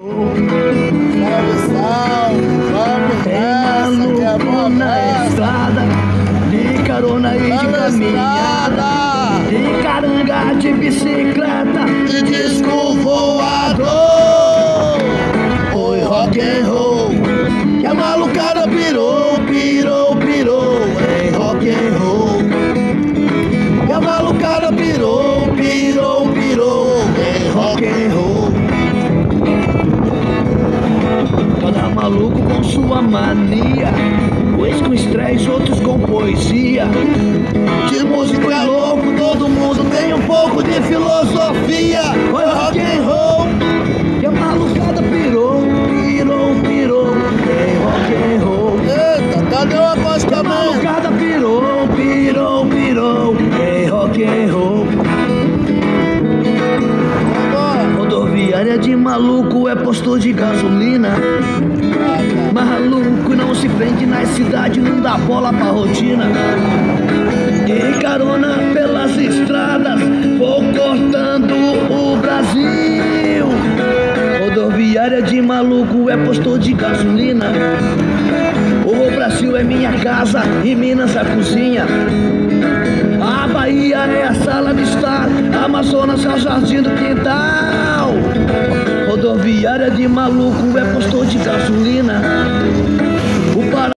Tem maluco na estrada, de carona e de caminhada, de caranga, de bicicleta e disco voador. Oi, rock and roll, que a malucada pirou, pirou, pirou. Em rock and roll, que a malucada pirou, pirou, pirou. Em rock and roll. Cada maluco com sua mania, uns com estresse, outros com poesia. De músico é louco, todo mundo tem um pouco de filosofia. Oi, rock and roll, que a malucada pirou, pirou, pirou. Em rock and roll. Eita, cadê o acostamento? A malucada pirou, pirou, pirou. Em rock and roll. Rodoviária de maluco é postor de gasolina. Maluco não se prende na cidade, não dá bola pra rotina. De carona pelas estradas, vou cortando o Brasil. Rodoviária de maluco é postor de gasolina. O Brasil é minha casa e Minas a cozinha. A Bahia é a sala de estar, a Amazonas é o jardim do quintal. Rodoviária de maluco é postor de gasolina.